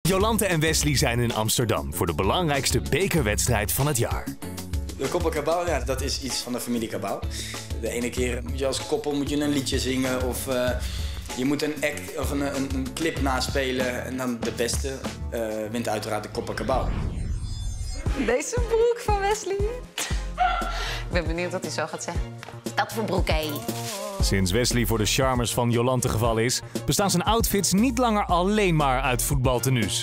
Jolante en Wesley zijn in Amsterdam voor de belangrijkste bekerwedstrijd van het jaar. De koppel Cabau, ja, dat is iets van de familie Cabau. De ene keer moet je als koppel een liedje zingen of je moet een act of een clip naspelen. En dan de beste wint uiteraard de koppel Cabau. Deze broek van Wesley. Ik ben benieuwd wat hij zo gaat zeggen. Dat voor broek, hé. Sinds Wesley voor de charmers van Jolante gevallen is, bestaan zijn outfits niet langer alleen maar uit voetbaltenues.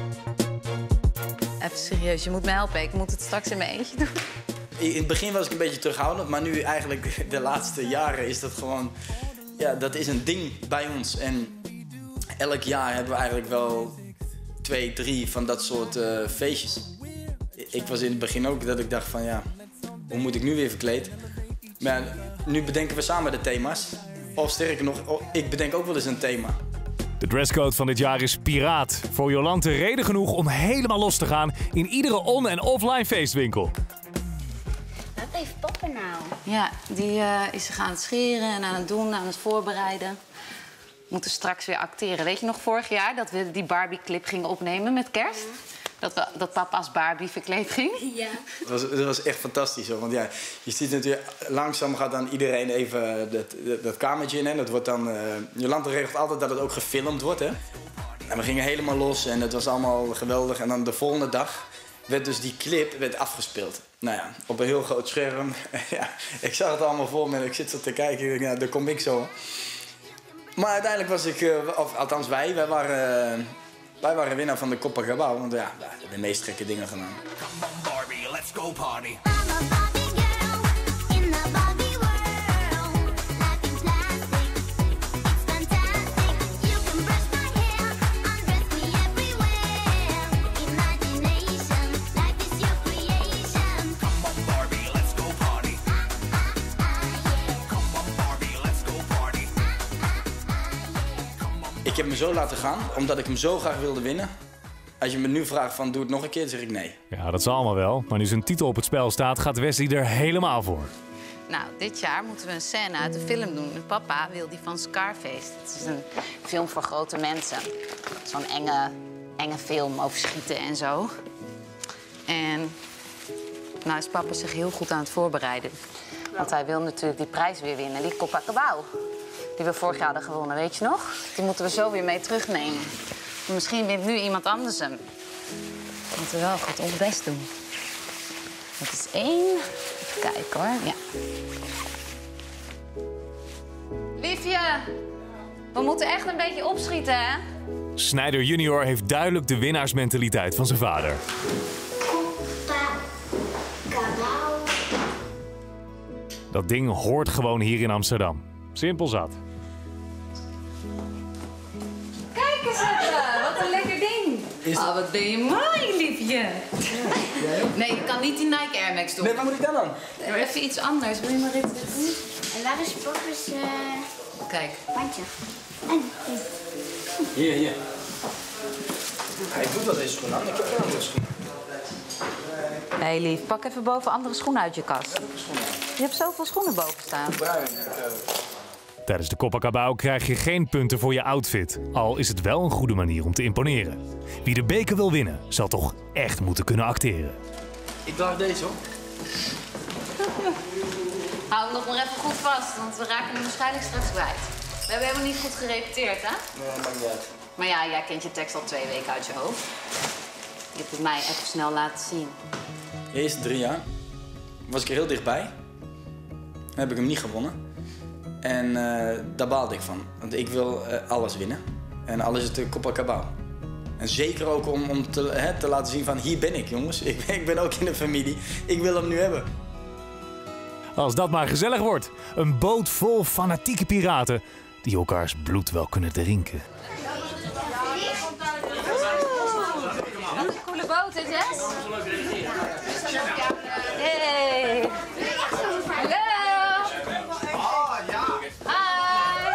Even serieus, je moet me helpen. Ik moet het straks in mijn eentje doen. In het begin was ik een beetje terughoudend, maar nu eigenlijk de laatste jaren is dat gewoon... Ja, dat is een ding bij ons. En elk jaar hebben we eigenlijk wel 2, 3 van dat soort feestjes. Ik was in het begin ook dat ik dacht van ja, hoe moet ik nu weer verkleed? Maar nu bedenken we samen de thema's. Of sterker nog, ik bedenk ook wel eens een thema. De dresscode van dit jaar is piraat. Voor Jolante reden genoeg om helemaal los te gaan in iedere on- en offline feestwinkel. Wat heeft papa nou? Ja, die is zich aan het scheren en aan het doen, aan het voorbereiden. We moeten straks weer acteren. Weet je nog vorig jaar dat we die Barbie-clip gingen opnemen met kerst? Dat papa als Barbie verkleed ging? Ja. Dat was echt fantastisch hoor. Want ja, je ziet natuurlijk, langzaam gaat dan iedereen even dat kamertje in. Hè. Dat wordt dan, Jolante regelt altijd dat het ook gefilmd wordt. Hè. En we gingen helemaal los en het was allemaal geweldig. En dan de volgende dag werd dus die clip afgespeeld. Nou ja, op een heel groot scherm. Ja, ik zag het allemaal voor me en ik zit zo te kijken. Ik denk, ja, daar kom ik zo. Maar uiteindelijk was ik, of althans wij waren winnaar van de Koppel Cabau. Want ja, we hebben de meest gekke dingen gedaan. Come on Barbie, let's go party. Ik heb me zo laten gaan, omdat ik hem zo graag wilde winnen. Als je me nu vraagt van doe het nog een keer, dan zeg ik nee. Ja, dat zal allemaal wel. Maar nu zijn titel op het spel staat, gaat Wesley er helemaal voor. Nou, dit jaar moeten we een scène uit de film doen. En papa wil die van Scarface. Het is een film voor grote mensen. Zo'n enge film over schieten en zo. En nou is papa zich heel goed aan het voorbereiden. Want hij wil natuurlijk die prijs weer winnen, die Koppel Cabau. Die we vorig jaar hadden gewonnen, weet je nog? Die moeten we zo weer mee terugnemen. Maar misschien wint nu iemand anders hem. We moeten wel goed ons best doen. Dat is 1. Even kijken hoor, ja. Liefje, we moeten echt een beetje opschieten, hè? Snijder junior heeft duidelijk de winnaarsmentaliteit van zijn vader. Koppel Cabau. Dat ding hoort gewoon hier in Amsterdam. Simpel zat. Kijk eens even, wat een lekker ding. Oh, wat ben je mooi, liefje. Nee, je kan niet die Nike Air Max doen. Nee, wat moet ik dan dan? Doe even iets anders. Wil je maar dit doen? En waar is papa's Kijk. handje? En Hier. Hij doet dat deze schoen aan, ik heb geen andere schoen. Hé, lief, pak even boven andere schoenen uit je kast. Je hebt zoveel schoenen boven staan. Tijdens de Koppel Cabau krijg je geen punten voor je outfit. Al is het wel een goede manier om te imponeren. Wie de beker wil winnen, zal toch echt moeten kunnen acteren. Ik draag deze hoor. Hou hem nog maar even goed vast, want we raken hem waarschijnlijk straks kwijt. We hebben helemaal niet goed gerepeteerd, hè? Nee, maakt niet uit. Maar ja, jij kent je tekst al 2 weken uit je hoofd. Je hebt het mij even snel laten zien. De eerste 3 jaar was ik er heel dichtbij. Dan heb ik hem niet gewonnen. En daar baalde ik van. Want ik wil alles winnen. En al is het de Koppel Cabau. En zeker ook om te laten zien van hier ben ik jongens. Ik ben ook in de familie. Ik wil hem nu hebben. Als dat maar gezellig wordt. Een boot vol fanatieke piraten die elkaars bloed wel kunnen drinken. Coole boot, hè, Jess? Hey! Hallo! Oh ja. Hi!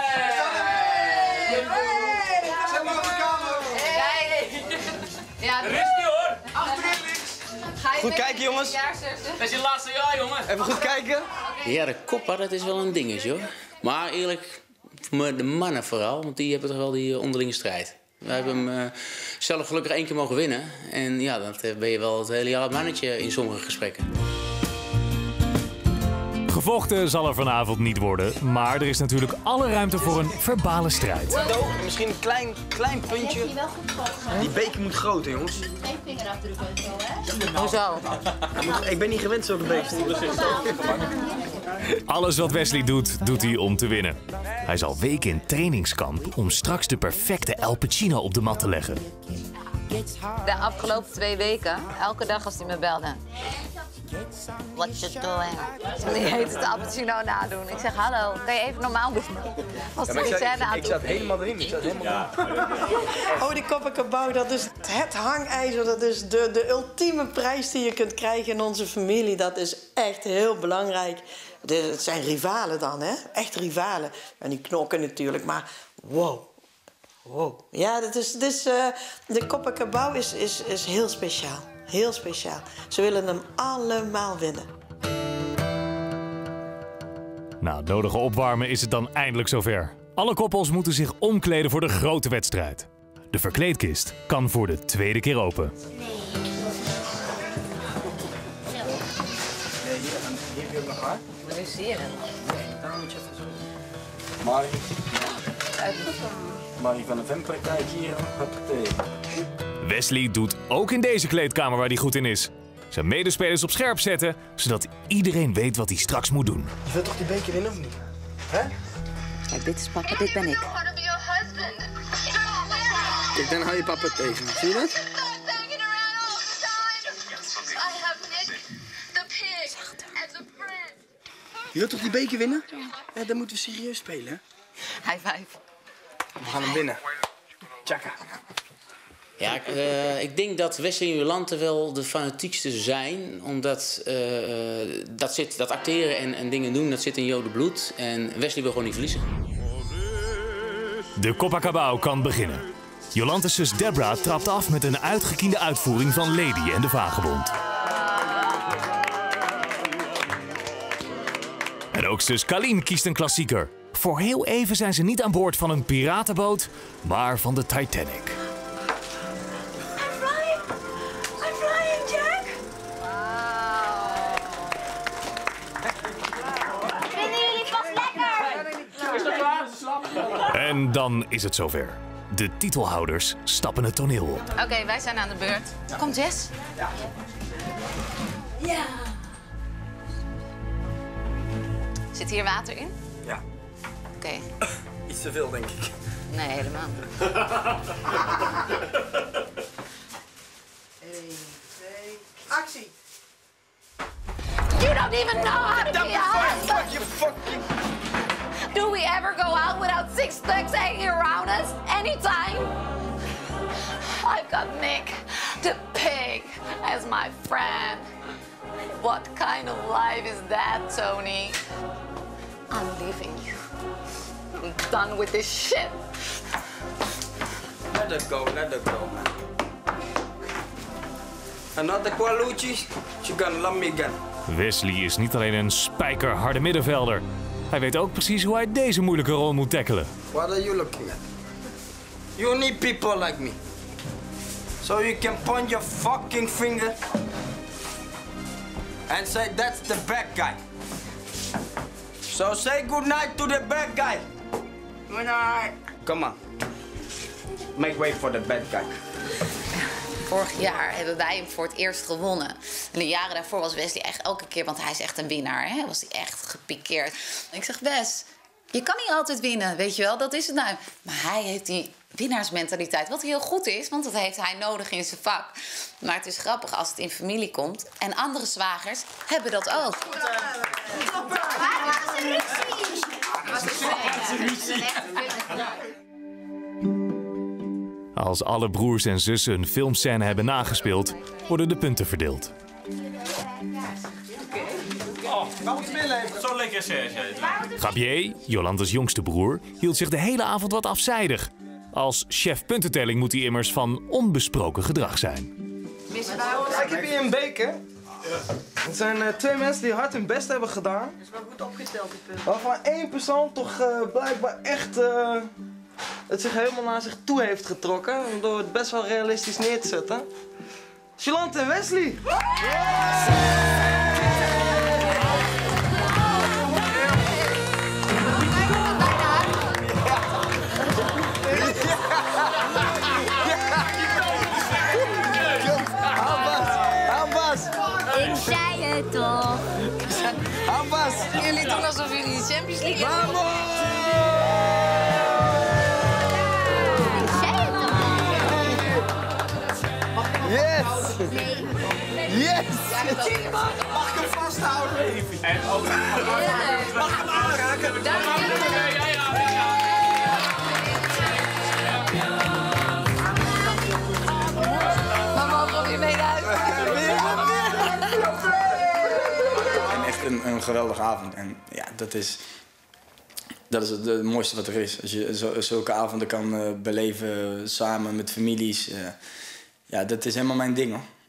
Zet maar op de kamer. Ja, Rustig hoor! Achterin links. ga je Goed mee kijken, met jongens. je jaarzussen? Dat is je laatste jaar, jongen. Even goed kijken. Ja, de kopper, dat is wel een dingetje hoor. Maar eerlijk, voor de mannen vooral, want die hebben toch wel die onderlinge strijd. We hebben hem zelf gelukkig 1 keer mogen winnen. En ja, dan ben je wel het hele jaar het mannetje in sommige gesprekken. Gevochten zal er vanavond niet worden, maar er is natuurlijk alle ruimte voor een verbale strijd. Misschien een klein puntje. Die beker moet groter, jongens. Geen vingerafdrukken en zo, hè? Hoezo? Ik ben niet gewend zo de beker te doen. Alles wat Wesley doet, doet hij om te winnen. Hij is al weken in trainingskamp om straks de perfecte El Pacino op de mat te leggen. De afgelopen 2 weken, elke dag als hij me belde. What you doing? Die heet het Al Pacino nadoen. Ik zeg, hallo, kan je even normaal doen? Als hij die scène aan Ik zat helemaal erin. Oh, die Copacabana, dat is het hangijzer. Dat is de ultieme prijs die je kunt krijgen in onze familie. Dat is echt heel belangrijk. Het zijn rivalen dan, hè? Echt rivalen. En die knokken natuurlijk, maar wow. Wow. Ja, de Copacabana is heel speciaal. Heel speciaal. Ze willen hem allemaal winnen. Na het nodige opwarmen is het dan eindelijk zover. Alle koppels moeten zich omkleden voor de grote wedstrijd. De verkleedkist kan voor de 2e keer open. Hier heb je ook nog haar. Realiseren. Daar moet je even zo. Marie van de Vempraktijk hier. Hoppatee. Wesley doet ook in deze kleedkamer waar hij goed in is. Zijn medespelers op scherp zetten, zodat iedereen weet wat hij straks moet doen. Je wilt toch die beker winnen of niet? Hè? Kijk, dit is papa, dit ben ik. Kijk, dan hou je papa tegen. Zie je dat? Je wilt toch die beker winnen? Ja, dan moeten we serieus spelen, hè? High five. We gaan hem winnen. Tjaka. Ja, ik denk dat Wesley en Jolante wel de fanatiekste zijn. Omdat dat acteren en dingen doen, dat zit in Joden bloed. En Wesley wil gewoon niet verliezen. De Copacabana kan beginnen. Jolante's zus Deborah trapt af met een uitgekiende uitvoering van Lady en de Vagebond. En ook zus Colleen kiest een klassieker. Voor heel even zijn ze niet aan boord van een piratenboot, maar van de Titanic. I'm flying, Jack! Vinden jullie pas lekker? En dan is het zover. De titelhouders stappen het toneel op. Oké, wij zijn aan de beurt. Komt Jess? Ja. Zit hier water in? Ja, Oké. iets te veel, denk ik. Nee, helemaal niet. 1, 2, actie! You don't even know how to be a husband! You fucking... Do we ever go out without 6 thugs hanging around us? Anytime? I've got Nick, the pig, as my friend. What kind of life is that, Tony? I'm leaving you. I'm done with this shit. Let it go, man. Another Qualucci, she gonna love me again. Wesley is niet alleen een spijkerharde middenvelder. Hij weet ook precies hoe hij deze moeilijke rol moet tackelen. What are you looking at? You need people like me. So you can point your fucking finger and say that's the bad guy. So say good night to the bad guy. Good night. Come on. Make way for the bad guy. Vorig jaar hebben wij hem voor het eerst gewonnen. En de jaren daarvoor was Wesley echt elke keer, want hij is echt een winnaar. Hè? Was hij echt gepikeerd. Ik zeg, Wes, je kan niet altijd winnen, weet je wel, dat is het nou. Maar hij heeft die winnaarsmentaliteit, wat heel goed is, want dat heeft hij nodig in zijn vak. Maar het is grappig als het in familie komt. En andere zwagers hebben dat ook. Als alle broers en zussen een filmscène hebben nagespeeld, worden de punten verdeeld. Zo lekker, Serge. Gabier, Jolante's jongste broer, hield zich de hele avond wat afzijdig. Als chef puntentelling moet hij immers van onbesproken gedrag zijn. Ik heb hier een beker. Het zijn 2 mensen die hard hun best hebben gedaan. Dat is wel goed opgeteld, die punten. Waarvan 1 persoon toch blijkbaar echt het zich helemaal naar zich toe heeft getrokken. Door het best wel realistisch neer te zetten. Jolante en Wesley! Ik zei het toch. Ambas! Jullie doen alsof jullie de Champions League hebben. Vamos! Ik zei het toch. Yes! Yes! Mag ik hem vasthouden? En ook. Mag ik hem aanraken? Mama, mogen we weer mee naar huis? En echt een geweldige avond. En ja, dat is het mooiste wat er is. Als je zulke avonden kan beleven samen met families. Ja, dat is helemaal mijn ding, hoor.